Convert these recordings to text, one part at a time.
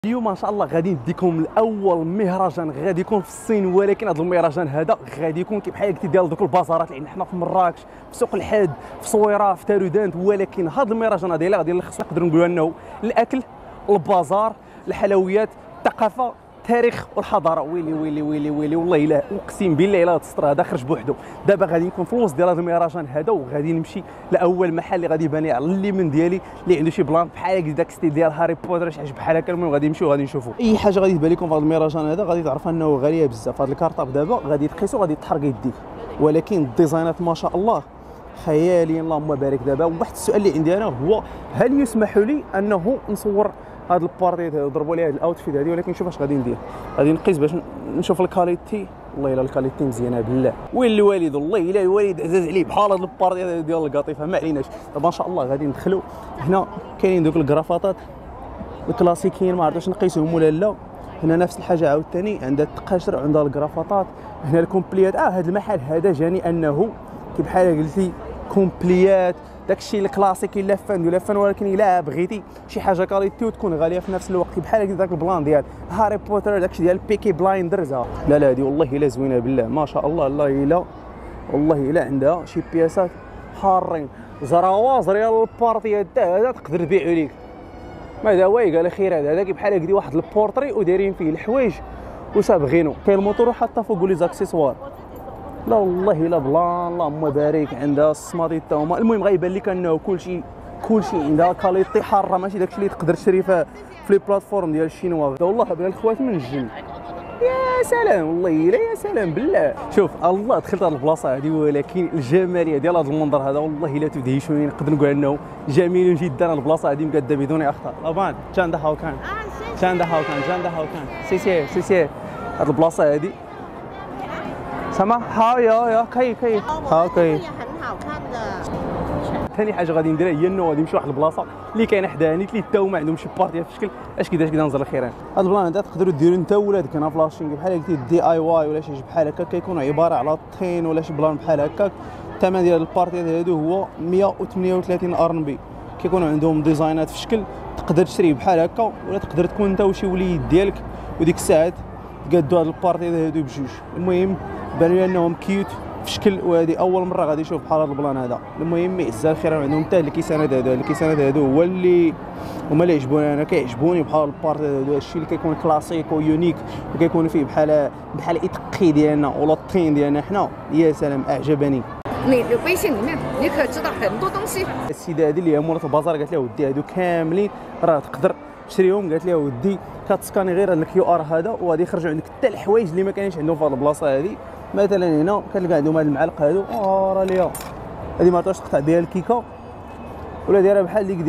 اليوم ان شاء الله غادي نديكم الاول مهرجان غادي يكون في الصين، ولكن هذا المهرجان هذا غادي يكون كي بحال قلتي ديال دوك البازارات اللي عندنا حنا في مراكش، في سوق الحاد، في صويره، في تارودانت. ولكن هذا المهرجان هذا غادي نلخص نقدروا نقولوا انه الاكل، البازار، الحلويات، الثقافه، التاريخ والحضاره. ويلي ويلي ويلي ويلي والله الا اقسم بالله الا هذا السطر هذا خرج بوحده. دابا غادي نكون في الوسط ديال هذا المهرجان هذا، وغادي نمشي لاول محل اللي غادي يبان لي على اليمين ديالي اللي عنده شي بلان بحال داك ستيل ديال هاري بوتر شي حاجه بحال هكا. المهم غادي نمشيو وغادي نشوفوا اي حاجه غادي تبان لكم في هذا المهرجان هذا. غادي تعرفوا انه غاليه بزاف. هذا الكارطاب دابا غادي تقيسو غادي تحرق يديك، ولكن الديزاينات ما شاء الله خيالي اللهم بارك. دابا واحد السؤال اللي عندي انا هو هل يسمح لي انه نصور هاد البارتي ضربوا لي هاد الاوتفيت هادي؟ ولكن شوف اش غادي ندير. غادي نقيس باش نشوف الكاليتي. والله الا الكاليتي مزيانه بالله. وين الوالد؟ والله الا الوالد عزاز عليه بحال هاد البارتي ديال القطيفه ما عليناش. دابا ان شاء الله غادي ندخلوا هنا. كاينين دوك الكرافطات الكلاسيكيين ما عرفتش نقيسهم ولا لا. هنا نفس الحاجه عاوتاني عندها التقاشر وعندها الكرافطات. هنا الكومبليات. هذا المحل هذا جاني انه كي بحال قلتي كومبليات داكشي الكلاسيكي لافان، ولكن الا بغيتي شي حاجه كاليتي وتكون غاليه في نفس الوقت بحال داك البلان ديال هاري بوتر، داكشي ديال بيكي بلايندرز. لا لا هذه والله الا زوينه بالله ما شاء الله. والله الا عندها شي بياسات حارين زراواز ريال البارتي هذا تقدر تبيعو ليك. ماذا واي قال خير هذا كي بحال هكذا واحد البورتري ودايرين فيه الحوايج وصابغينو. كاين الموتور حتى فوق لي زاكسيسوار. لا والله الا بلان اللهم بارك. عندها الصماطي حتى هما. المهم غيبان لك انه كلشي عندها كاليتي حاره، ماشي داكشي اللي تقدر تشري في لي بلاتفورم ديال الشينوا. والله بغا الخوات من الجن. يا سلام والله الا يا سلام بالله. شوف الله دخلت هذه البلاصه هذه، ولكن الجماليه ديال هذا المنظر هذا والله الا تدهشوني. نقدر نقول انه جميل جدا. البلاصه هذه مقاده بدون اخطاء. طبعا جاندا هاوكان سي هذه البلاصه هذه سما يا كاي ثاني حاجه غادي نديرها هي انه غادي نمشي لواحد البلاصه اللي كاينه حداني اللي حتى هما عندهم شي بارتي في الشكل اش كذا نزل الخيران. هذا البلان هذا تقدروا ديروا انت ولادك هنا فلاشينغ بحال قلتي دي اي واي ولا شي بحال هكا. كيكون عباره على الطين ولا شي بلان بحال هكا. الثمن ديال البارتي هادو هو 138 ار ان بي. كيكونوا عندهم ديزاينات في الشكل تقدر تشريه بحال هكا، ولا تقدر تكون انت وشي وليد ديالك وديك الساعات تقادوا هاد البارتي هادو بجوج. المهم بان لي انهم كيوت في شكل، وهذه اول مره غادي نشوف بحال هذا البلان هذا. المهم عزا الخير عندهم حتى الكيسانات هادو هو اللي هما اللي عجبوني انا. كيعجبوني بحال البارتي هذا الشيء اللي كيكون كلاسيك ويونيك وكيكون فيه بحال ايتقي ديالنا ولا الطين ديالنا حنا. يا سلام اعجبني. 你的微信里面你可知道很多东西。 السيده هذه اللي هي مولات البازار قالت لها ودي هادو كاملين راه تقدر تشريهم. قالت لها ودي كتسكاني غير هذا الكيو ار هذا وغادي يخرجوا عندك حتى الحوايج اللي ما كاينش عندهم في هذه البلاصه هذه. مثلا هنا كنلقى عندهم هذا المعلق هادو. راه ليا هذه ما عرفتش تقطع بها الكيكه ولا دايره بحال ديك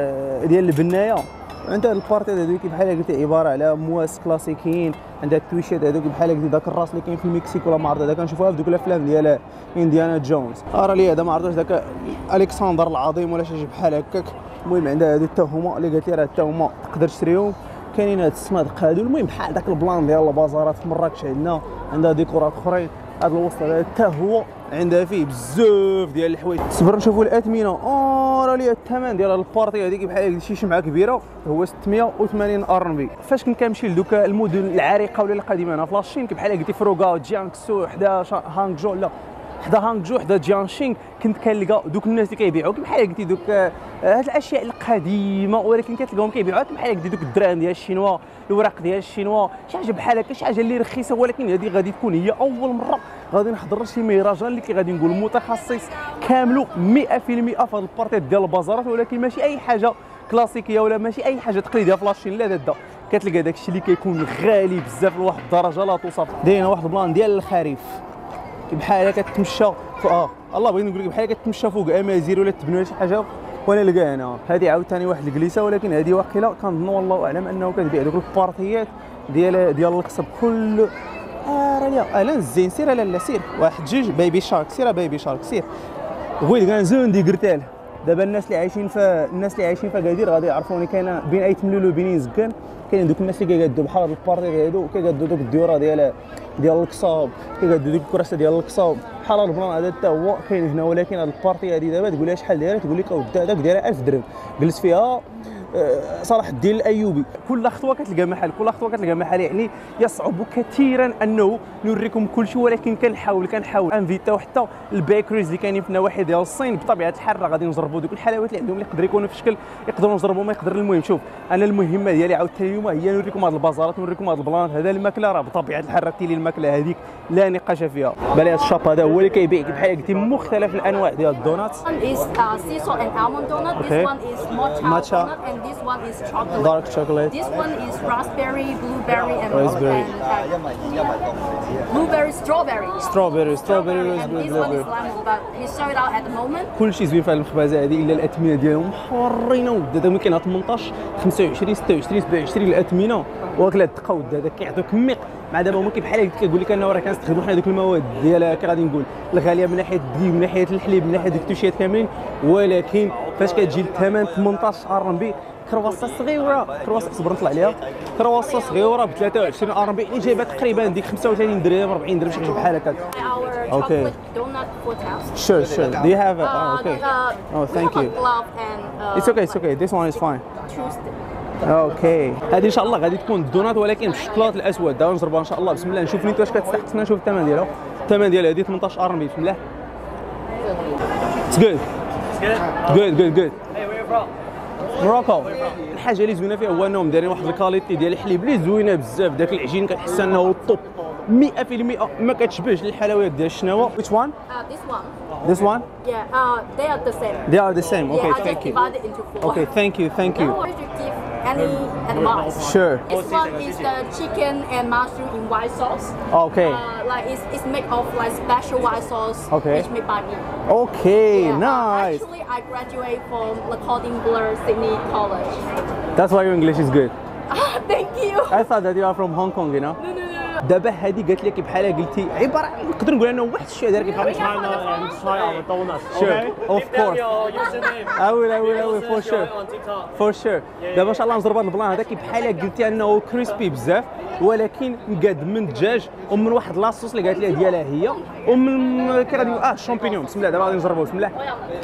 ديال البنايه. عندها البارتي هذو بحال قلتي عباره على مواس كلاسيكيين. عندها التويشات هذوك بحال هكا داك الراس اللي كاين في المكسيك ولا ما عرفت هذا كنشوفوها في دوك الافلام ديال انديانا جونز. راه لي هذا ما عرفتش داك الكسندر العظيم ولا شي بحال هكاك. المهم عندها هادو حتى هما اللي قالت لي راه حتى هما تقدر تشريهم. كاينين هاد الصنادق هادو. المهم بحال داك البلان ديال البازارات في مراكش عندها ديكورات اخرين. هذا الوسط هذا حتى هو عندها فيه بزاف ديال الحوايج. صبر نشوفوا الاثمنه. راه ليا الثمن ديال البارتي هذيك بحال شي شمعه كبيره هو 680 ار ان بي. فاش كنت كنمشي لدوك المدن العريقه ولا القديمه هنا في لاشين بحال قلتي فروغا جيانكسو حدا هانغجو لا حدا هانغجو حدا جيانشينغ، كنت كنلقى دوك الناس اللي كيبيعوا بحال قلتي دوك هاد الاشياء القديمه، ولكن كتلقاهم كيبيعوا بحال قلتي دوك الدراهم ديال الشينوا، الوراق ديال الشينوا، شي حاجه بحال هكا، شي حاجه اللي رخيصه. ولكن هذه غادي تكون هي اول مره غادي نحضر شي مهرجان اللي غادي نقول متخصص كامل 100% في هاد البارتيات ديال البازارات، ولكن ماشي اي حاجه كلاسيكيه ولا ماشي اي حاجه تقليديه فلاشين. لا دا كتلقى داكشي اللي كيكون غالي بزاف لواحد الدرجه لا توصف. دايرين واحد البلان ديال الخريف بحال هكا كتمشى الله بغيت نقول لك بحال كتمشى فوق امازير ولا تبنوا شي حاجه. وانا لقى هنا هذه عاوتاني واحد الجليسه، ولكن هذه واقيلا كنظن والله اعلم انه كتبيع دوك البارتيات ديال القصب كل. راه لا زين سير لا سير واحد جوج بيبي شارك. سير بيبي شارك سير. بغيت كنزون دي قرتال. دابا الناس اللي عايشين في اكادير غادي يعرفوني. كاينه بين ايت ملول وبين زكان كاين دوك الناس اللي كيقادوا بحال هاد البارتي هادو كيقادوا دوك الديوره ديال القصاب، كيقادوا دوك الكراسه ديال القصاب بحال هاد البلان هذا حتى هو كاين هنا. ولكن هاد البارتي هادي دابا تقول لها شحال دايره تقول لك اودي هذاك دايره 1000 درهم. جلست فيها صلاح الدين الايوبي. كل خطوه كتلقى محل، كل خطوه كتلقى محل. يعني يصعب كثيرا انه نوريكم كل شيء، ولكن كنحاول انفيتاو حتى البيكريز اللي كاينين في النواحي ديال الصين. بطبيعه الحال راه غادي نجربوا دوك الحلويات اللي عندهم اللي يقدر يكونوا في شكل يقدروا نجربوا ما يقدر. المهم شوف انا المهمه ديالي عاوتاني اليوم هي نوريكم هاد البازارات، نوريكم هاد البلانات. هذا الماكله راه بطبيعه الحال راه تيلي الماكله هذيك لا نقاش فيها. بالي هاد الشاب هذا هو اللي كيبيع بحال قلتي مختلف الانواع ديال الدونات. One is sea salt and almond donut. Okay. This one is matcha donut, and this one is chocolate. Dark chocolate. This one is raspberry, blueberry, and Raspberry. blueberry, strawberry. strawberry And this one blueberry. is lemon, but it's sold out at the moment. كل شيء زوين في هذه المخبزه هذه الا الاثمنه ديالهم حرينه. ودادا ممكن 18 25 26 27 الاثمنه، واكله الدقه ودادا كيعطيوك كميق. مع دابا ممكن بحال هكا كيقول لك انه راه كنستخدموا حنا دوك المواد ديال كي غادي نقول الغاليه من ناحيه الدقيق من ناحيه الحليب من ناحيه ديك التوشيات كاملين، ولكن فاش كتجي الثمن 18 RMB. كرواسه صغيره، كرواسه صبر نطلع عليها، كرواسه صغيره ب 23 RMB اللي جايبها تقريبا ديك 35 درهم 40 درهم شي حاجه بحال هكا. Our Okay. chocolate donut for taps. Sure. Do you have it? Oh, okay. Oh, thank you. Glove and It's okay. This one is fine. Tuesday. اوكي هذه ان شاء الله غادي تكون الدونات ولكن بالشوكولاط الاسود. دابا نجربها ان شاء الله. بسم الله نشوف نيت واش كتستحق. نشوف الثمن ديالها. الثمن ديالها هذه 18 RMB. بسم الله. It's good. Good. Hey, where you from? موروكو. الحاجه اللي زوينه فيها هو انهم دايرين واحد الكاليتي ديال الحليب اللي زوينه بزاف. داك العجين كتحس انه الطوب 100% ما كتشبهش للحلويات ديال الشناوه. Which one? This one. This one? Yeah. They are the same. They are the same. Okay, Yeah, I thank just you. divided into four. Okay, thank you. Now, would you give any advice? Sure. This one is the chicken and mushroom in white sauce. Okay. Like it's made of like special white sauce, Okay. which made by me. Okay, Yeah, nice. Actually, I graduate from the Coding Blur Sydney College. That's why your English is good. Thank you. I thought that you are from Hong Kong, you know. No. دابا هذه قالت لك بحال قلتي عباره نقدر نقول انه واحد الشيء داير بحال China and try our donuts. Sure, Okay? of Leave down course. your username. I will for Post sure. on TikTok. For sure. دابا ان شاء الله نجرب هذا البلان هذا بحال قلتي انه كريسبي بزاف ولكن مقاد من الدجاج ومن واحد لاصوص اللي قالت لي ديالها هي ومن كي غادي الشامبينيون. بسم الله دابا غادي نجربوا. بسم الله.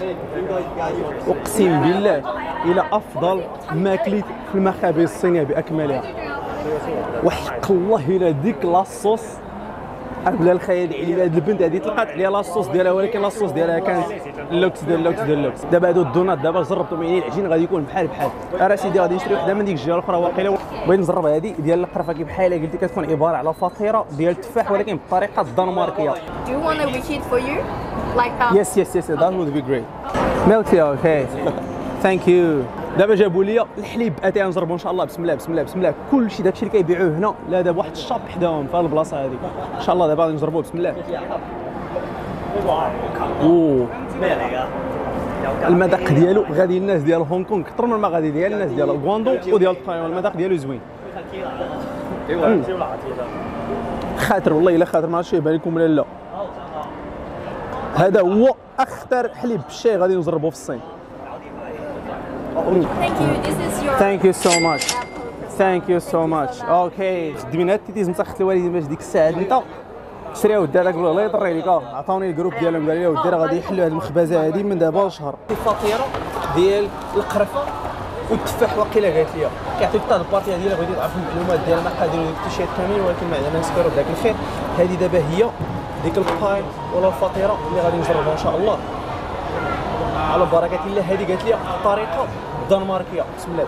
اقسم بالله الى افضل ماكليت في المخابز الصينيه باكملها. وحق الله الى ديك لاصوص بلا الخيال عليا. هاد البنت هادي طلقات عليها لاصوص ديالها ولكن لاصوص ديالها كانت اللوكس ديال اللوكس. دابا هادو الدونات دابا جربتهم يعني العجين غادي يكون بحال راه سيدي غادي نشري وحده من ديك الجهه الاخرى واقيلا. بغيت نجرب هادي ديال القرفه كي بحال قلتي كتكون عباره على فطيره ديال التفاح ولكن بالطريقه الدنماركيه. Do you want to reheat for you? Like Yes, that would be great. Milk tea, okay. Thank you. دابا جابوا لي الحليب اتي نجربوا ان شاء الله. بسم الله. كلشي داكشي اللي كيبيعوه هنا لا دابا واحد الشاب حداهم في هذه البلاصه هذه. ان شاء الله دابا غادي نجربوه. بسم الله. اوه المذاق ديالو غادي الناس ديال هونغ كونغ اكثر من ما غادي ديال الناس ديال غواندو وديال تايوان. المذاق ديالو زوين. خاطر والله الا خاطر ما عرفتش يبان لكم ولا لا. هذا هو اخطر حليب بالشاي غادي نجربوه في الصين. Thank you. This is your. Thank you so much. اوكي خدمينا التيتيز مسخت الوالدين باش ديك الساعه انت شريو ودي هذاك الله يطري لك. عطاوني الجروب ديالهم قال لي ودي راه غادي يحلوا هذه المخبزه هذه من دابا لشهر. الفطيره ديال القرفه والتفاح واقيلا قالت لي كيعطيك حتى البارتي هذه الا بغيتي تعرف المعلومات ديال المقادير وديك التيشيرت كاملين ولكن ما عندنا نسكروا بداك الخير. هذه دابا هي ديك الباي ولا الفطيره اللي غادي نجربها ان شاء الله على بركه الله. هذه قالت لي الطريقه الدنماركيه. بسم الله.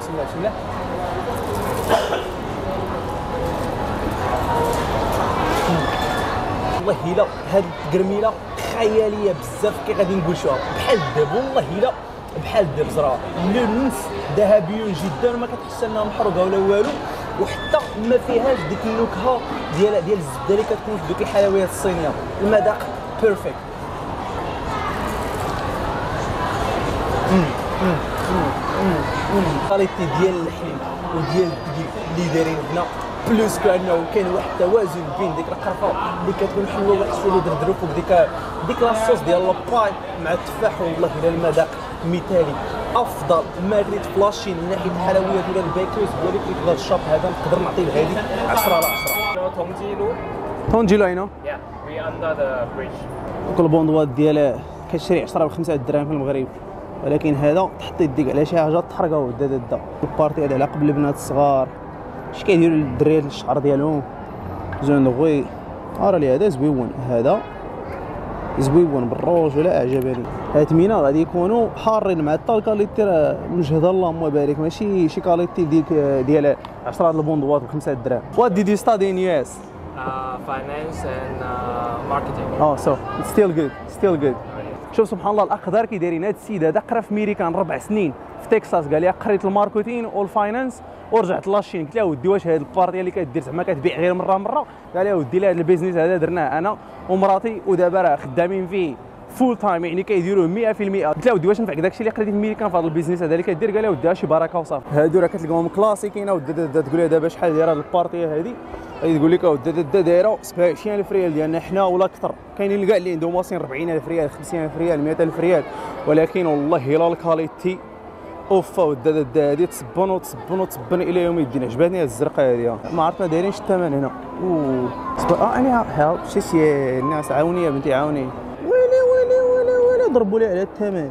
والله الا هاد القرميله خياليه بزاف كي غادي نقول شوها بحال الذهب. والله الا بحال الذهب زرا لونس ذهبي جدا ما كتحس انها محروقه ولا والو وحتى ما فيهاش ديك النكهه ديال الزبده اللي كتكون في دوك الحلويات الصينيه. المذاق بيرفكت. الكاليتي ديال الحليب وديال الدقيق اللي دايرين هنا بلوس كانه كاين واحد التوازن بين ديك القرفه اللي كتكون حلوه واحد الشويه اللي دردروا فوق ديك لاصوص ديال لاباي مع التفاح. والله الا المذاق مثالي. افضل ماكليت فلاشين من ناحيه الحلويات ولا البيكريز ديالك في هذا الشاب هذا نقدر نعطيه لهادي 10 على 10. تونجيلو هنا. Yeah, we under the bridge. كل بوندوات ديال كتشري 10 ب 5 دراهم في المغرب. ولكن هذا تحط يديك على شي حاجه تحرقها ودا البارتي هذا على قبل البنات الصغار اش كيديروا الدراري الشعر ديالهم زون راه لي هذا زويون، هذا زويون بالروج ولا اعجبني. هاد مينا غادي يكونوا حارين مع حتى الكاليتي راه من جهد الله اللهم بارك، ماشي شي كاليتي ديال 10 البوندوات ب 5 دراهم. What did you study in US? Finance and marketing. Oh so it's still good. شوف سبحان الله الاخ دار كي دايرين هاد السيد هذا قرا في ميريكان 4 سنين في تكساس، قال لي قريت الماركتين والفاينانس ورجعت لاشين. قلت له ودي واش هاد البارتي اللي كدير زعما كتبيع غير مره؟ قال لي ودي هذا البيزنس هذا درناه انا ومراتي ودابا راه خدامين فيه فول تايم، يعني كيديروه 100%. قلت له ودي واش نفعك داكشي اللي قريتي في ميريكان في هذا البيزنس هذا اللي كدير؟ قال لي ودي شي بركه وصافي. هادو راه كتلقاهم كلاسيكين ودي تقول لها دابا شحال دايره هاد البارتي هادي، غادي تقول لك ودي دايره 27000 ريال ديالنا حنا ولا اكثر. كاينين كاع اللي عندهم واصلين 40000 ريال 50000 ريال 100000 ريال، ولكن والله الا الكاليتي اوف ودي هادي تصبن الى يوم الدين. عجبتني هاد الزرقاء هادي، ما عرفت ما دايرينش الثمن هنا. انا هاو شي الناس عاوني يا بنتي عاوني. ولا ضربوا لي على الثمن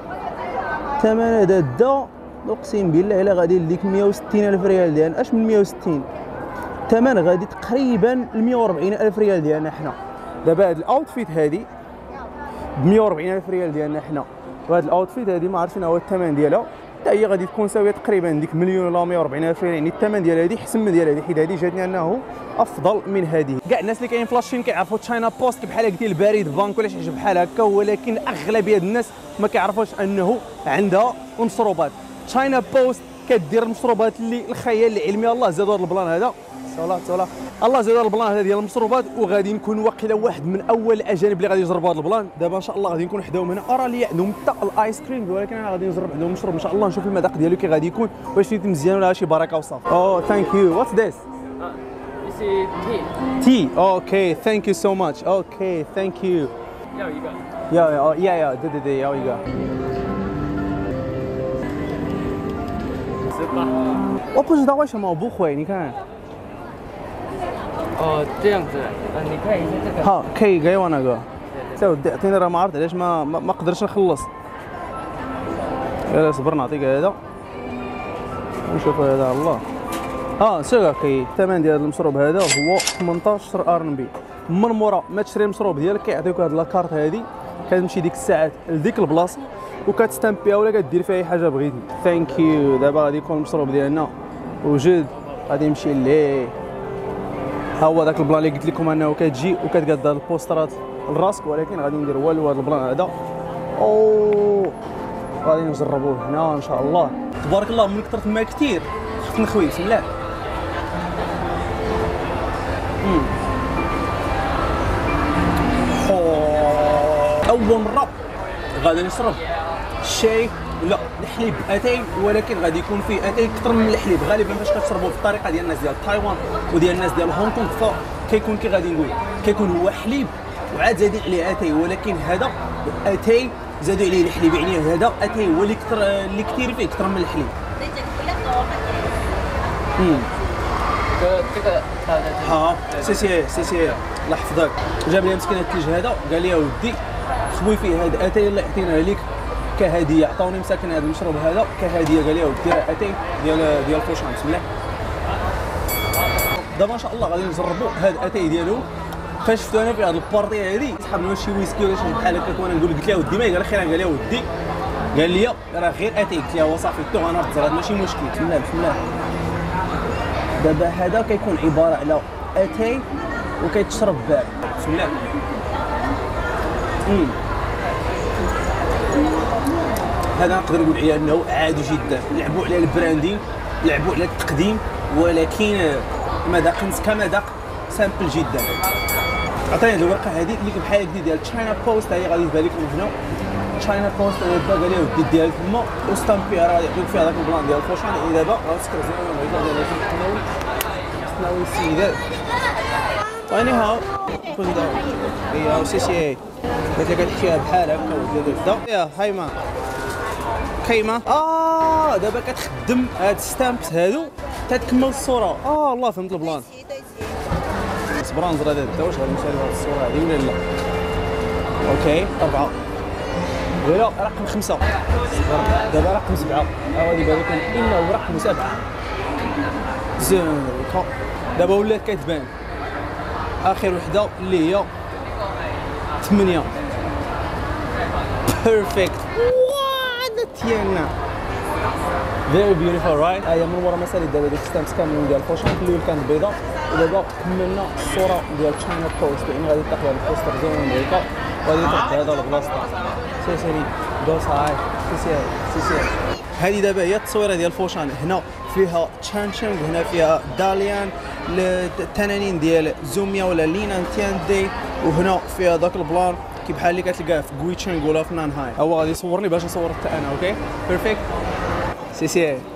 هذا دا اقسم بالله الا غادي لديك 160000 ريال ديالنا. اش من 160 الثمن غادي تقريبا ل 140000 ريال ديالنا حنا. دابا هاد الاوتفيت هادي ب 140000 ريال ديالنا حنا، وهاد الاوتفيت هادي ما عرفتش شنو هو الثمن ديالها، حتى هي غادي تكون ساويه تقريبا ديك مليون ولا 140000 ريال. يعني الثمن ديال هادي حسن من ديال هادي، حيت هادي جاتني انه افضل من هذه. كاع الناس اللي كاينين في لاشين كيعرفوا تشاينا بوست بحال هكا البريد بانك ولا شي حاجه بحال هكا، ولكن اغلبيه الناس ما كيعرفوش انه عندها المشروبات. تشاينا بوست كدير المشروبات اللي الخيال العلمي. الله زاد هذا البلان هذا صلا الله زاد هذا البلان هذا ديال المشروبات، وغادي نكون واقيلا واحد من اول الاجانب اللي غادي يجربوا هذا البلان. دابا ان شاء الله غادي نكون حداهم هنا. ارى لي عندهم حتى الايس كريم، ولكن انا غادي نجرب عندهم المشروب ان شاء الله، نشوف المذاق ديالو كي غادي يكون، واش فيه مزيان ولا شي بركه وصافي. اوه ثانك يو. واتس ذيس؟ This is tea. Tea. Okay, thank you so much. Okay, thank you. Yeah, you got. Yeah. Yeah, you go. 我不知道为什么我不会，你看。 哦，这样子。你看一下这个。 好，可以给我那个。再ودي اعطيني راه ما عرفت علاش ما قدرتش نخلص. يلا صبر نعطيك هذا. نشوف هذا الله. كي الثمن ديال المشروب هذا هو 18 ارنبي. من مورا ما تشري المشروب ديالك كيعطيوك هاد لاكارت هادي، كتمشي ديك الساعات لديك البلاصه وكتستامبيها ولا كدير فيها اي حاجه بغيتي. ثانك يو. دابا غادي يكون المشروب ديالنا وجد، غادي نمشي ليه. ها هو داك البلان اللي قلت لكم انه كتجي وكتقاد البوسترات لراسك، ولكن غادي ندير والو هذا البلان هذا. غادي نجربوه هنا ان شاء الله. تبارك الله من كثرة الماء كثير خفت نخوي. بسم الله. اول مره غادي نشرب الشاي لا الحليب اتاي، ولكن غادي يكون فيه اتاي اكثر من الحليب. غالبا فاش كتشربوه بالطريقه ديال الناس ديال تايوان وديال الناس ديال هونغ كونغ فكيكون كي غادي نقول كيكون هو حليب وعاد زادين عليه اتاي، ولكن هذا اتاي زادوا عليه الحليب، يعني هذا اتاي هو اللي كثير فيه اكثر من الحليب. 这个 ها سي الله يحفظك. جاب لي مسكين الثلج هذا، قال لي ودي خوي فيه هذا اتاي اللي عطيناه لك كهديه. عطاوني مساكن هذا المشروب هذا كهديه، قال لي ودي راه اتاي ديال فوشان. بسم الله. دابا ان شاء الله غادي نجربوا هذا اتاي ديالو. فاش شفتو انا في هذه البارتي هذه صحابنا شي ويسكي ولا شي بحال هكا، وانا نقول قلت له ودي ما قال خير، قال لي ودي قال لي راه غير اتاي. قلت له هو صافي تو انا رد ماشي مشكل. بسم الله. دابا هذا كيكون عباره على اتاي وكيتشرب بارد. بسم الله. هذا نقدر نقول عليه انه عادي جدا. لعبوا على البراندين، لعبوا على التقديم، ولكن مذاق كمذاق سامبل جدا. عطيني هذه الورقه هذه اللي بحال هكا ديال تشاينا بوست، هي غادي تبان لكم هنا. تشاينا بوست قال لي ودي ديالك تما وستامبيها، راه يعطيوك فيها داك البلان ديال الفوشان. دابا غنسكر زوين تناول السيدات. واني هاو كنت داو سي قلت لك تحكيها بحال هكا ودير يا هايما كيما. دابا كتخدم هاد ستامبس هادو تتكمل الصوره. الله فهمت البلان. صبر نزر هذا واش غادي نشري هاد الصوره هادي ولا لا. اوكي 4 ولا رقم 5 دابا رقم 7 هذه بالك انه رقم 7 زين دابا ولات كتبان اخر وحده اللي هي 8 بيرفكت واه تيانا فيري بيوتيفول رايت. هي من ورا مسالي دابا ديك ستامس كاملين ديال الفوشن في الاول كانت بيضاء ودابا كملنا الصوره ديال تشاينا بوست يعني غادي تاخذ هذا البوستر ديال امريكا وغادي تاخذ هذا البلاصه سيري دوس هاي سي هذه دابا هي التصويره ديال الفوشان. هنا فيها تشانشينغ هنا فيها داليان التنانين ديال زوميا ولا لينان تياندي وهنا فيها ذاك البلان كي بحال اللي كتلقاه في غويتشينغ ولا في نانهاي. هو غادي يصورني باش نصور حتى انا. اوكي بيرفكت سير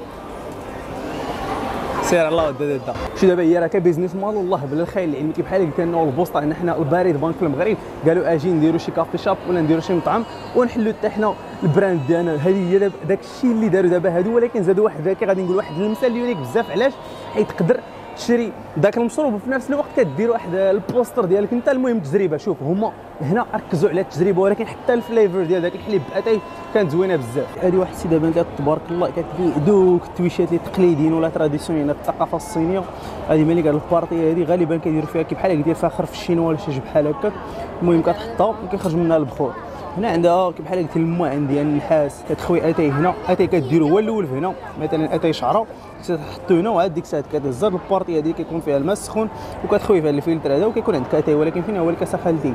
سير الله دا شو دابا هي راه كبيزنس مال والله بلا الخير العلمي كي بحال قلت لنا البوسطه ان حنا البارد بنك في المغرب قالوا اجي نديروا شي كافي شاب ولا نديروا شي مطعم ونحلوا حتى حنا البراند ديالنا. هذه هي داك الشيء اللي داروا دابا هادو ولكن زادوا واحد كي غادي نقول واحد المثال يونيك بزاف. علاش؟ حيت تقدر تشري داك المشروب وفي نفس الوقت كدير واحد البوستر ديالك انت. المهم تجربه. شوف هما هنا ركزوا على التجربه ولكن حتى الفليفر ديال داك الحليب باتاي كانت زوينه بزاف. هذه واحد السيده بنت تبارك الله كتبي دوك التويشات اللي تقليديين ولا تراديسيونيل في الثقافه الصينيه. هذه ملي قال البارتي هذه غالبا كيديروا فيها كي بحال كيدير فاخر في الشينوا ولا شي بحال هكاك. المهم كتحطها وكيخرج منها البخور. هنا عندها كي بحال قلت الماعن ديال النحاس كتخوي اتاي هنا. اتاي كديرو هو الاول هنا مثلا اتاي شعره كتحطو هنا وعاد ديك الساعه كتهز البارتي هذه كيكون فيها الماء سخون وكتخوي فيها الفلتر هذا وكيكون عندك اتاي. ولكن فين هو الكاسه خالتي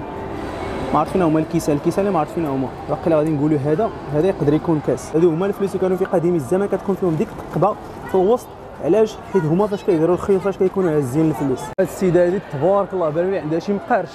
ما عرفت فين هما الكيسان اللي ما عرفت فين هما. واقيلا غادي نقولوا هذا يقدر يكون كاس. هادو هما الفلوس اللي كانوا في قديم الزمان كتكون فيهم ديك التقبه في الوسط. علاش؟ حيت هما فاش كيديروا الخيط فاش كيكونوا هازين الفلوس. هاد السيده هادي تبارك الله بان لي عندها شي مقارش.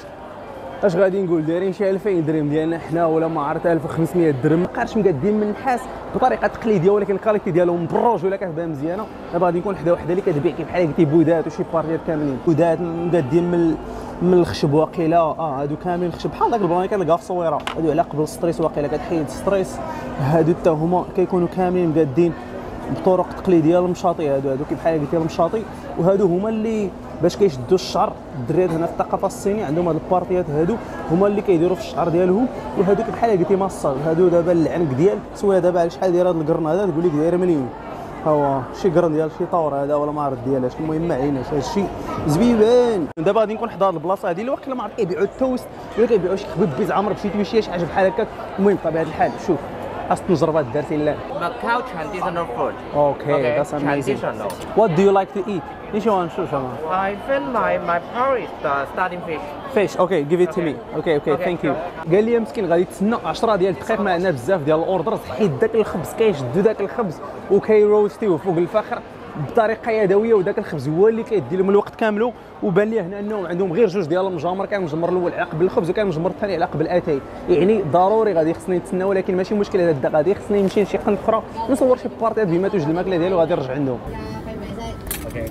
اش غادي نقول دايرين شي 2000 درهم ديالنا حنا ولا ما عرفت 1500 درهم. مقارش مقادين من النحاس بطريقه تقليديه ولكن الكاليتي ديالهم بروج ولا كتبان مزيانه. دابا غادي نكون حدا وحده اللي كتبيع كي بحال قلتي بودات وشي بارتيات كاملين بودات مقادين من الخشب. واقيلا هادو كاملين خشب بحال داك البلان اللي كتلقاه في الصويره. هادو على قبل الستريس واقيلا كتحيد الستريس. هادو حتى هما كيكونوا كاملين مقادين بطرق تقليديه المشاطي. هادو كي بحال قلتي المشاطي وهادو هما اللي باش كيشدوا الشعر. الدراريات هنا في الثقافه الصينيه عندهم هاد البارتيات هادو هما اللي كيديروا في الشعر ديالهم. وهادو بحال قلتي ماصاج. هادو دابا العنق ديال سويه دابا على شحال داير هاد القرن هذا تقول لك داير مليون. هو شي قرن ديال شي طور هذا ولا ما عرفت ديالاش. المهم ما عليناش هادشي زبيبان. دابا غادي نكون حدا هاد البلاصه هادي اللي وقت ما عرفت كيبيعوا التوست ولا كيبيعوا شي خبيب بيز عمر بشي تويشيه شي حاجه بحال هكاك. المهم بطبيعه الحال شوف خاص تجربات دارتي لا. Macau traditional food. Okay, that's amazing. Traditional. What do you like to eat? ايش نشوف شنو؟ I think my priority is starting fish. فيش. اوكي give it to me. اوكي ثانك يو. قال لي مسكين غادي تسنى 10 ديال الدقائق ما عندنا بزاف ديال الاوردرز حيت داك الخبز كيشدوا داك الخبز وكيروستيوه فوق الفخر بطريقه يدويه وداك الخبز هو اللي كيدي لهم الوقت كامله. وبان لي هنا انهم عندهم غير جوج ديال المجامر. كان المجمر الاول على قبل الخبز وكان المجمر الثاني على قبل اتاي. يعني ضروري غادي خصني نتسنى ولكن ماشي مشكل. هذا غادي خصني نمشي لشي قنت اخرى نصور شي بارتيات بما توجد الماكله ديالو غادي نرجع عندهم. Okay.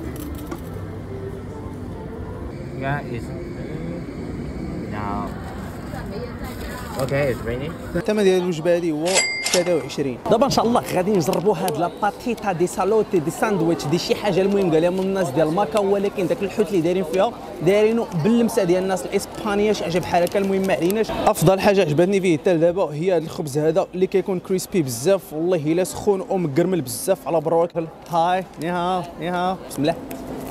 Yeah, it's now. Okay, it's ready. الثمن ديال الوجبه هذه هو 23. دابا ان شاء الله غادي نجربوا هاد لاباتيتا دي سالوتي دي ساندويتش دي شي حاجه. المهم قال لهم الناس ديال ماكاو ولكن داك الحوت اللي دايرين فيها دايرينه باللمسه ديال الناس الاسبانيه شي حاجه بحال هكا. المهم ما عليناش. افضل حاجه عجبتني فيه حتى دابا هي هذا الخبز هذا اللي كيكون كريسبي بزاف والله الا سخون ومقرمل بزاف على برواك. هاي نيها بسم الله.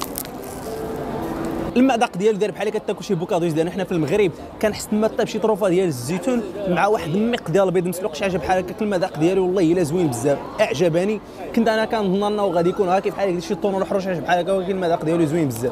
المذاق ديالو داير بحال كتاكل شي بوكادوز ديالنا حنا في المغرب. كنحس تما طيب شي طروفه ديال الزيتون مع واحد الميق ديال البيض مسلوق شي حاجه بحال هكاك. المذاق ديالو والله الا زوين بزاف اعجبني. كنت انا كنظن انه غادي يكون هكا بحال شي طون ولا حروش شي بحال هكا ولكن المذاق ديالو زوين بزاف.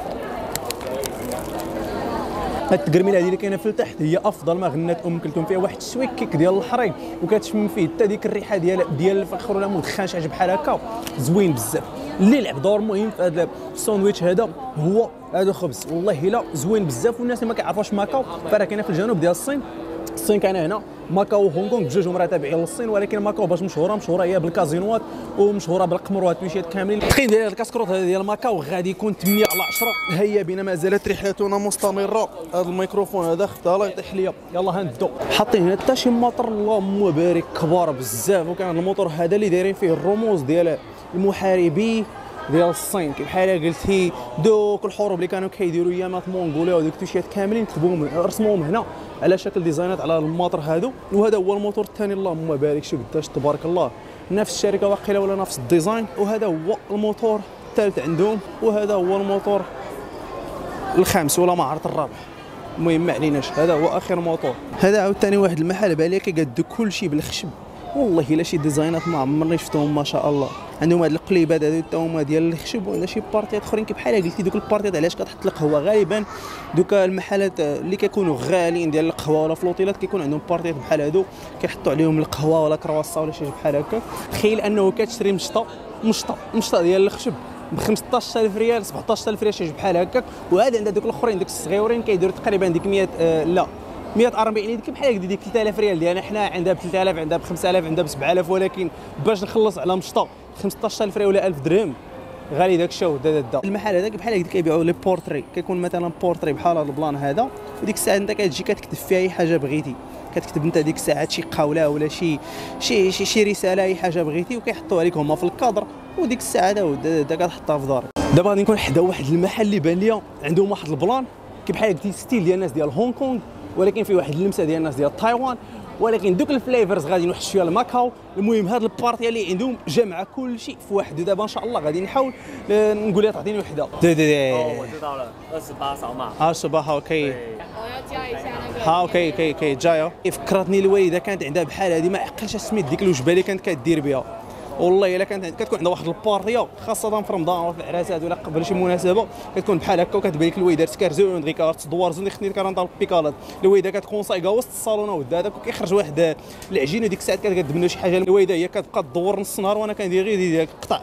هاد التقرميله هذه اللي كاينه في التحت هي افضل ما غنات كلثوم. فيها واحد الشويك كيك ديال الحريق وكتشم فيه حتى ديك الريحه ديال الفخر ولا مدخن شي حاجه بحال هكا زوين بزاف. اللي لعب دور مهم في هذا الساندويتش هذا هو هذا الخبز والله الا زوين بزاف. والناس اللي ما كيعرفوش ماكاو فراه كاينه في الجنوب ديال الصين كاينه هنا ماكاو وهونغ كونغ بجوجهم راه تابعين للصين. ولكن ماكاو باش مشهوره هي بالكازينوات ومشهوره بالقمر والتويشيات كاملين. التقييم ديال الكاسكروط هذا ديال ماكاو غادي يكون 8 على 10. هيا بنا ما زالت رحلتنا مستمره. هذا الميكروفون هذا خدا الله يطيح ليا. يلا هندو حاطين هنا حتى شي موتور اللهم بارك كبار بزاف. وكان الموتور هذا اللي دايرين فيه الرموز ديال المحاربي ديال الصين بحال قلتي دوك الحروب اللي كانوا كيديروا ايامات مونغوليا وديك التوشيات كاملين كتبوهم رسموهم هنا على شكل ديزاينات على الموتور هادو. وهذا هو الموتور الثاني اللهم بارك شي قداش تبارك الله نفس الشركه واقيلا ولا نفس الديزاين. وهذا هو الموتور الثالث عندهم وهذا هو الموتور الخامس ولا ما عرفت الرابع. المهم ما عليناش هذا هو اخر موتور. هذا عاوتاني واحد المحل بالي كيقادو كلشي بالخشب والله الا شي ديزاينات ما عمرني شفتهم ما شاء الله. عندهم هاد القليبات هادو حتى هما ديال الخشب وعندنا شي بارتيات اخرين بحال قلتي دوك البارتيات علاش كتحط القهوه غالبا دوك المحلات اللي كيكونوا غاليين ديال القهوه ولا فلوطيلات كيكون عندهم بارتيات بحال هادو كيحطوا عليهم القهوه ولا كرواسا ولا شي بحال هكا. تخيل انه كتشري مشطه ديال الخشب ب 15000 ريال 17000 ريال شي بحال هكاك. وهذا عند دوك الاخرين دوك الصغيورين كيديروا تقريبا ديك 100 ار يعني بحال ديك 3000 ريال ديالنا حنا عندها ب 3000 عندها ب 5000 عندها ب 7000 ولكن باش نخلص على مشطه 15000 ريال ولا 1000 درهم غالي داك الشيء. المحل هذاك بحال هكا كيبيعوا لي بورتري كيكون مثلا بورتري بحال هذا البلان هذا وديك الساعه انت كتجي كتكتب فيها اي حاجه بغيتي كتكتب انت ديك الساعات شي قوله ولا شي رساله اي حاجه بغيتي وكيحطوها لك هما في الكادر وديك الساعه هذا كتحطها في دارك. دابا غادي نكون حدا واحد المحل اللي بان ليا عندهم واحد البلان بحال قلتي ستيل ديال الناس ديال هونغ كونغ ولكن فيه واحد اللمسه ديال الناس ديال تايوان ولكن دوك الفليفرز غادي نوحش فيها الماكاو. المهم هاد البارتي اللي عندهم جمع كل شيء في واحد ودابا ان شاء الله غادي نحاول نقول لها تعطيني وحده. 我知道了，28扫码。 28 اوكي 我要加一下那个。 ها اوكي كي جايه. فكرتني الوالده كانت عندها بحال هذه ما عقلش سميت ديك الوجبه اللي كانت كدير بها والله الا كتكون عندها واحد البارتيه خاصه في رمضان ولا في العراسات ولا قبل شي مناسبه كتكون بحال هكا وكتبان لك الوالده تكارزو غير كارت دوار زون خنيت كارنطال بيكالات الوالده كتكونسايكا وسط الصالون ودا هذاك وكيخرج واحد العجين وديك الساعات كتقدم لنا شي حاجه الوالده هي كتبقى تدور نص نهار وانا كندير غير ديك القطع.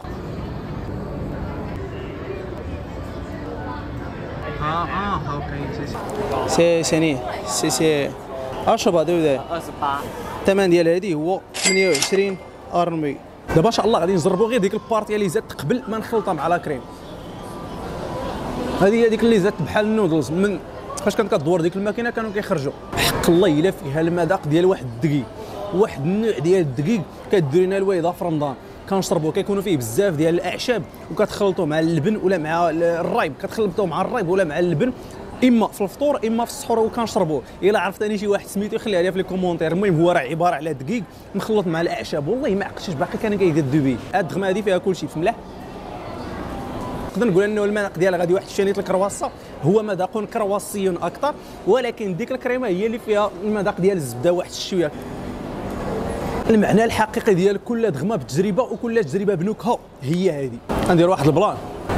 اوكي سي اشرب هذا 28。 الثمن ديال هذه هو 28 ارمي. دابا ان شاء الله غادي نجربوا غير ديك البارتي اللي زادت قبل ما نخلطها مع لا كريم. هذه هي ديك اللي زادت بحال النودلز من فاش كانت كدور ديك الماكينه كانوا كيخرجوا حق الله الا فيها المذاق ديال واحد الدقيق واحد النوع ديال الدقيق كدير لنا الوالده في رمضان كنشربوه كيكونوا فيه بزاف ديال الاعشاب وكتخلطوه مع اللبن ولا مع الرايب كتخلطوه مع الرايب ولا مع اللبن اما في الفطور اما في السحور وكنشربوه. الا عرفتني شي واحد سميتو يخليها لي في لي كومونتير. المهم هو راه عباره على دقيق مخلط مع الاعشاب والله ما عقلتش باقي كان كيقادو به. هاد الدغمه هادي فيها كلشي في ملاح نقدر نقول انه المذاق ديالها غادي واحد شانيت الكرواسه هو مذاق كرواسي اكثر ولكن ديك الكريمه هي اللي فيها المذاق ديال الزبده واحد الشويه. المعنى الحقيقي ديال كل دغمه بتجربه وكل تجربه بنكهه هي هذه. غندير واحد البلان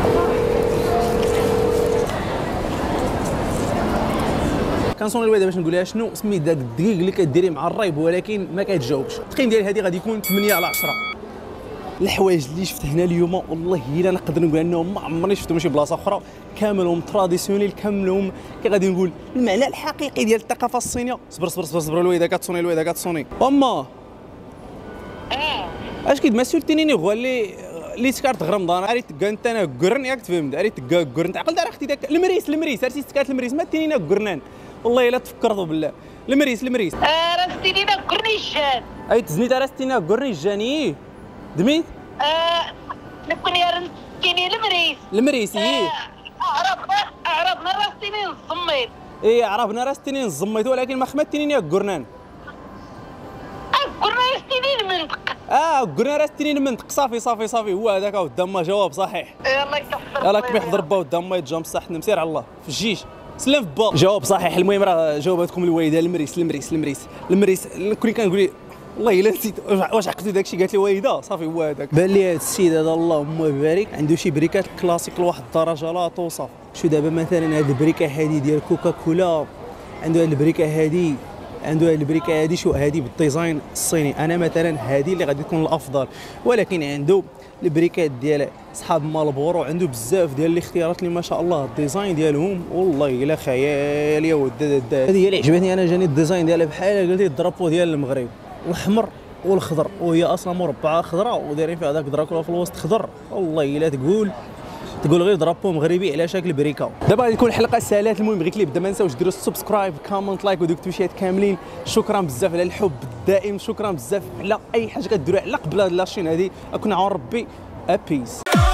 كنصوني الوالده باش نقول لها شنو سميت داك الدقيق اللي كديري مع الرايب ولكن ما كتجاوبش. التقييم ديال هذه غادي يكون 8 على 10. الحوايج اللي شفت هنا اليوم والله الا نقدر نقول انهم ما عمرني شفتهم شي بلاصه اخرى كاملهم تراديسيونيل كاملهم كي غادي نقول المعنى الحقيقي ديال الثقافه الصينيه. صبر الوالده كتصوني اما اش كيد ما سولتيني غوا اللي سكارت غير رمضان عريت كانت انا كرن ياك تفهمت عريت كرن تعقل دار اختي داك المريس عرفتي سكات المريس ما تينينا كرنان والله الا تفكرتوا بالله المريس راستينينا كورنيشان اي تزنيت راستينا كورنيشاني دميت نكون يا رنتيني المريس عرفنا راستيني نصميت عرفنا راستيني نصميت ولكن ما خمتيني ياك كرنان كورنا راستيني المنطق كرنا راستيني المنطق صافي هو هذاك قدام جواب صحيح. الله يكفر يلاه كيف يحضر با قدام ما يتجا بصح نمسير على الله في الجيش سلام في با جواب صحيح. المهم راه جاوباتكم الوالده المريس كون كنقول والله الا نسيت واش عقلتو داكشي قالت لي والده صافي هو هذاك. بان لي هذا السيد هذا اللهم بارك عنده شي بريكات كلاسيك لواحد الدرجه لا توصف. شو دابا مثلا هذه البريكه هذه ديال كوكا كولا عنده هذه البريكه هذه شو هذه بالديزاين الصيني. انا مثلا هذه اللي غادي تكون الافضل ولكن عنده البريكات ديال صحاب مالبورو عنده بزاف ديال الاختيارات اللي ما شاء الله الديزاين ديالهم والله الا خيال يا ود. هذه هي اللي عجبتني انا جاني الديزاين ديالها بحال قلتي الدرابو ديال المغرب الاحمر والخضر وهي اصلا مربعه خضراء ودايرين فيها هذاك دراكولا في الوسط خضر والله الا تقول غير درابو مغربي على شكل بريكا. دابا غادي تكون الحلقه سالات. المهم غير كليب ما نساوش ديروا السبسكرايب كومنت لايك ودوك التويشات كاملين. شكرا بزاف على الحب الدائم شكرا بزاف على اي حاجه كديروها على قبل هاد لاشين هذه. كنا عون ربي ابيس.